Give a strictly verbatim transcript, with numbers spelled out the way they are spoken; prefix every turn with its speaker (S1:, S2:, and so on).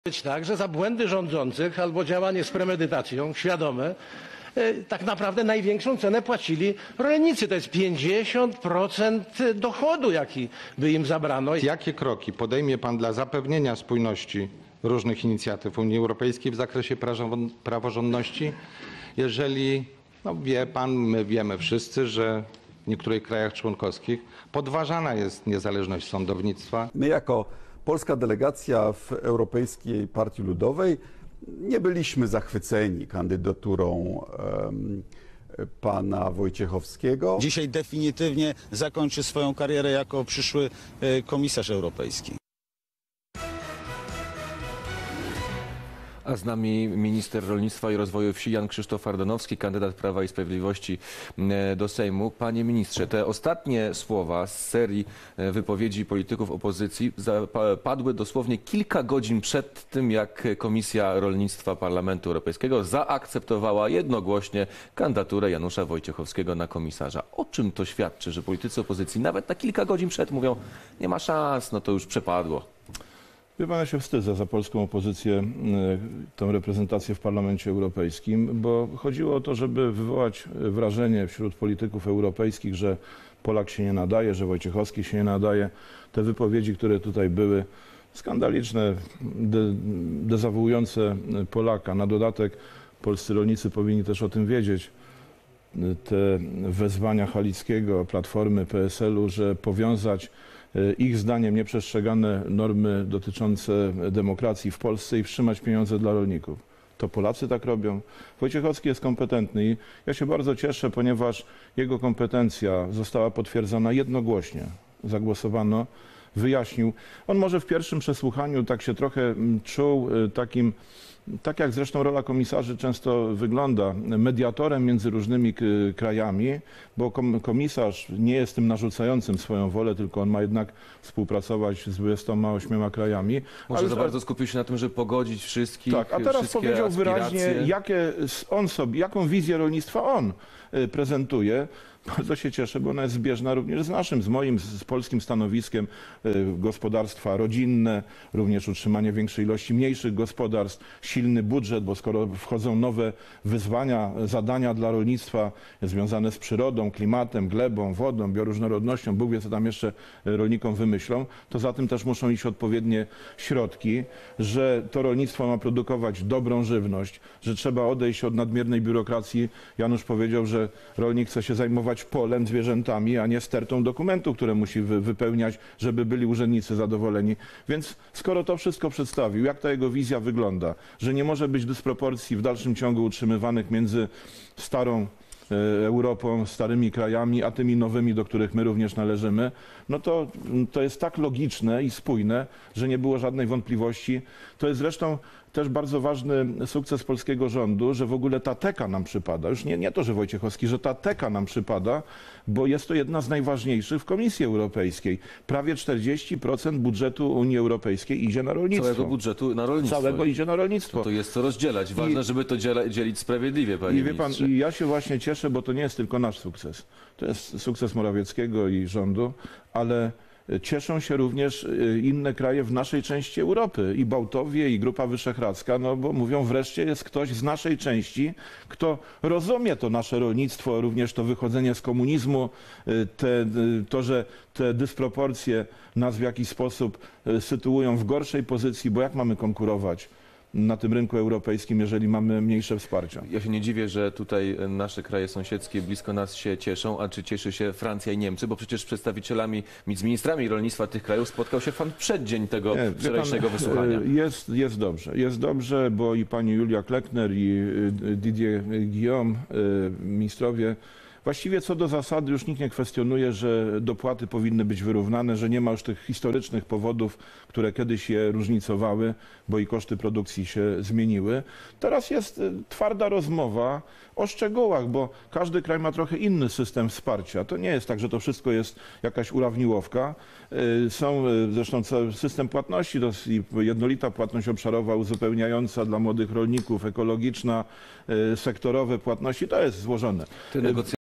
S1: być tak, że za błędy rządzących albo działanie z premedytacją, świadome, tak naprawdę największą cenę płacili rolnicy. To jest pięćdziesiąt procent dochodu, jaki by im zabrano.
S2: Jakie kroki podejmie pan dla zapewnienia spójności różnych inicjatyw Unii Europejskiej w zakresie praworządności, jeżeli no wie pan, my wiemy wszyscy, że w niektórych krajach członkowskich podważana jest niezależność sądownictwa?
S3: My jako polska delegacja w Europejskiej Partii Ludowej nie byliśmy zachwyceni kandydaturą um, pana Wojciechowskiego.
S4: Dzisiaj definitywnie zakończy swoją karierę jako przyszły komisarz europejski.
S5: A z nami minister rolnictwa i rozwoju wsi Jan Krzysztof Ardanowski, kandydat Prawa i Sprawiedliwości do Sejmu. Panie ministrze, te ostatnie słowa z serii wypowiedzi polityków opozycji padły dosłownie kilka godzin przed tym, jak Komisja Rolnictwa Parlamentu Europejskiego zaakceptowała jednogłośnie kandydaturę Janusza Wojciechowskiego na komisarza. O czym to świadczy, że politycy opozycji nawet na kilka godzin przed mówią, nie ma szans, no to już przepadło?
S6: Wie pan, ja się wstydzę za polską opozycję, tą reprezentację w Parlamencie Europejskim, bo chodziło o to, żeby wywołać wrażenie wśród polityków europejskich, że Polak się nie nadaje, że Wojciechowski się nie nadaje. Te wypowiedzi, które tutaj były skandaliczne, de, dezawuujące Polaka. Na dodatek polscy rolnicy powinni też o tym wiedzieć. Te wezwania Halickiego, Platformy, P S L u, że powiązać ich zdaniem nieprzestrzegane normy dotyczące demokracji w Polsce i wstrzymać pieniądze dla rolników. To Polacy tak robią. Wojciechowski jest kompetentny i ja się bardzo cieszę, ponieważ jego kompetencja została potwierdzona jednogłośnie. Zagłosowano, wyjaśnił. On może w pierwszym przesłuchaniu tak się trochę czuł takim, tak jak zresztą rola komisarzy często wygląda, mediatorem między różnymi krajami, bo komisarz nie jest tym narzucającym swoją wolę, tylko on ma jednak współpracować z dwudziestoma ośmioma krajami.
S5: Może
S6: Ale
S5: za bardzo skupił się na tym, żeby pogodzić wszystkich.
S6: Tak, a teraz powiedział
S5: aspiracje.
S6: wyraźnie, jakie on sobie, jaką wizję rolnictwa on prezentuje. Bardzo się cieszę, bo ona jest zbieżna również z naszym, z moim, z polskim stanowiskiem. Gospodarstwa rodzinne, również utrzymanie większej ilości mniejszych gospodarstw, silny budżet, bo skoro wchodzą nowe wyzwania, zadania dla rolnictwa związane z przyrodą, klimatem, glebą, wodą, bioróżnorodnością, Bóg wie, co tam jeszcze rolnikom wymyślą, to za tym też muszą iść odpowiednie środki, że to rolnictwo ma produkować dobrą żywność, że trzeba odejść od nadmiernej biurokracji. Janusz powiedział, że rolnik chce się zajmować polem, zwierzętami, a nie stertą dokumentów, które musi wy, wypełniać, żeby byli urzędnicy zadowoleni. Więc skoro to wszystko przedstawił, jak ta jego wizja wygląda, że nie może być dysproporcji w dalszym ciągu utrzymywanych między starą Europą, starymi krajami, a tymi nowymi, do których my również należymy, no to, to jest tak logiczne i spójne, że nie było żadnej wątpliwości. To jest zresztą też bardzo ważny sukces polskiego rządu, że w ogóle ta teka nam przypada. Już nie, nie to, że Wojciechowski, że ta teka nam przypada, bo jest to jedna z najważniejszych w Komisji Europejskiej. Prawie czterdzieści procent budżetu Unii Europejskiej idzie na rolnictwo.
S5: Całego budżetu na rolnictwo.
S6: Całego idzie na rolnictwo.
S5: To, to jest co rozdzielać. Ważne, I, żeby to dzielić sprawiedliwie, panie
S6: I wie pan,
S5: ministrze.
S6: i ja się właśnie cieszę, bo to nie jest tylko nasz sukces. To jest sukces Morawieckiego i rządu, ale cieszą się również inne kraje w naszej części Europy, i Bałtowie, i Grupa Wyszehradzka, no bo mówią, wreszcie jest ktoś z naszej części, kto rozumie to nasze rolnictwo, również to wychodzenie z komunizmu, te, to, że te dysproporcje nas w jakiś sposób sytuują w gorszej pozycji, bo jak mamy konkurować na tym rynku europejskim, jeżeli mamy mniejsze wsparcie?
S5: Ja się nie dziwię, że tutaj nasze kraje sąsiedzkie blisko nas się cieszą, a czy cieszy się Francja i Niemcy, bo przecież z przedstawicielami, z ministrami rolnictwa tych krajów spotkał się pan w przeddzień tego nie, wczorajszego pan, wysłuchania.
S6: Jest, jest dobrze, jest dobrze, bo i pani Julia Klöckner, i Didier Guillaume, ministrowie, właściwie co do zasady już nikt nie kwestionuje, że dopłaty powinny być wyrównane, że nie ma już tych historycznych powodów, które kiedyś je różnicowały, bo i koszty produkcji się zmieniły. Teraz jest twarda rozmowa o szczegółach, bo każdy kraj ma trochę inny system wsparcia. To nie jest tak, że to wszystko jest jakaś urawniłowka. Są zresztą cały system płatności, to jest jednolita płatność obszarowa uzupełniająca dla młodych rolników, ekologiczna, sektorowe płatności, to jest złożone.